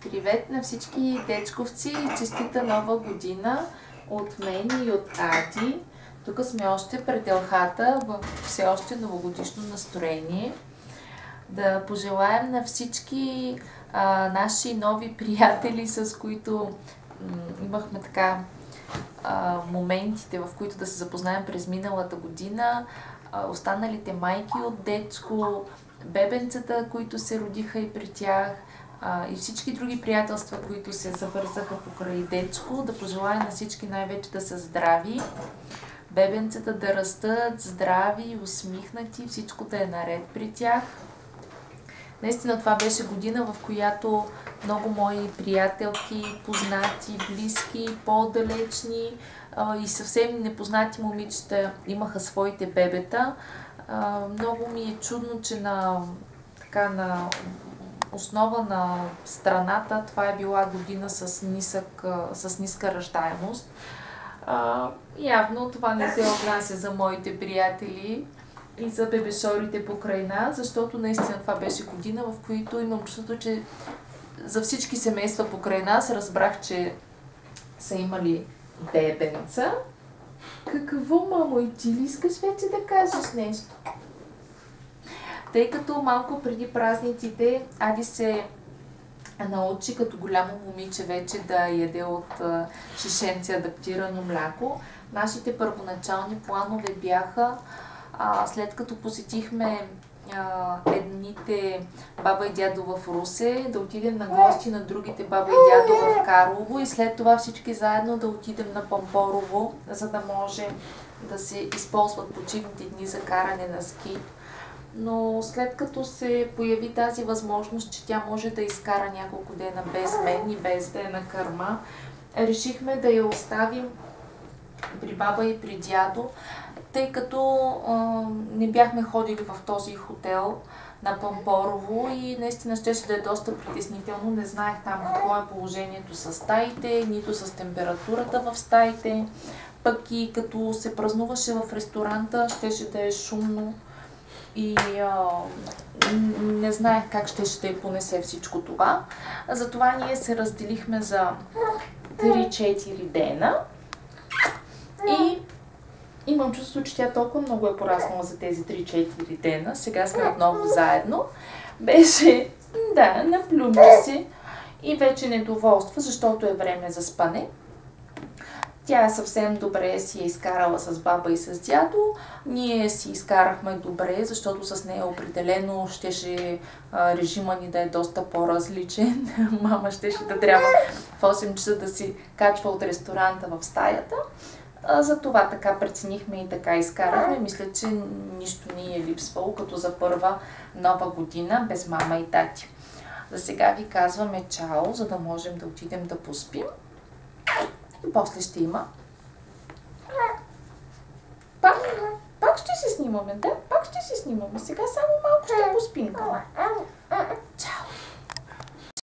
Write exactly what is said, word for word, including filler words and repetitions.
Привет на всички дечковци! Честита нова година от мен и от Ади. Тук сме още пред елхата в все още новогодишно настроение. Да пожелаем на всички а, наши нови приятели, с които имахме така а, моментите, в които да се запознаем през миналата година, а, останалите майки от дечко, бебенцата, които се родиха и при тях, а, и всички други приятелства, които се завързаха покрай дечко. Да пожелая на всички най-вече да са здрави, бебенцата да растат здрави, усмихнати, всичко да е наред при тях. Наистина това беше година, в която много мои приятелки, познати, близки, по-далечни а, и съвсем непознати момичета имаха своите бебета. А, много ми е чудно, че на, така, на основа на страната това е била година с, нисък, с ниска раждаемост. А, явно това не се отнася за моите приятели и за бебешорите покрай нас, защото наистина това беше година, в която имам чувството, че за всички семейства покрай нас разбрах, че са имали бебенца. Какво, мамо, и ти ли искаш вече да кажеш нещо? Тъй като малко преди празниците Ади се научи като голямо момиче вече да яде от шишенце адаптирано мляко, нашите първоначални планове бяха, а, след като посетихме а, едните баба и дядо в Русе, да отидем на гости на другите баба и дядо в Карлово и след това всички заедно да отидем на Пампорово, за да може да се използват почивните дни за каране на ски. Но след като се появи тази възможност, че тя може да изкара няколко дена без мен и без да е на кърма, решихме да я оставим при баба и при дядо, тъй като а, не бяхме ходили в този хотел на Пампорово и наистина щеше да е доста притеснително. Не знаех там какво е положението с стаите, нито с температурата в стаите. Пък и като се празнуваше в ресторанта, щеше да е шумно и а, не знаех как щеше да й понесе всичко това. Затова ние се разделихме за три-четири дена и имам чувство, че тя толкова много е пораснала за тези три-четири дена. Сега сме отново заедно. Беше, да, наплюмна се и вече недоволства, защото е време за спане. Тя съвсем добре си е изкарала с баба и с дядо. Ние си изкарахме добре, защото с нея определено щеше а, режима ни да е доста по-различен. Мама щеше да трябва в осем часа да си качва от ресторанта в стаята. А, затова така преценихме и така изкарахме. Мисля, че нищо ни е липсвало, като за първа нова година без мама и тати. За сега ви казваме чао, за да можем да отидем да поспим. И после ще има. Пак, пак ще се снимаме, да? Пак ще се снимаме. Сега само малко ще поспим.